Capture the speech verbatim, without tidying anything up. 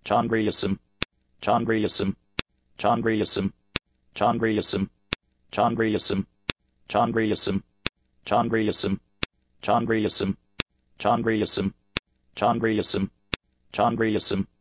chondriosome, chondriosome, chondriosome, chondriosome, chondriosome, chondriosome, chondriosome, chondriosome, chondriosome, chondriosome, chondriosome.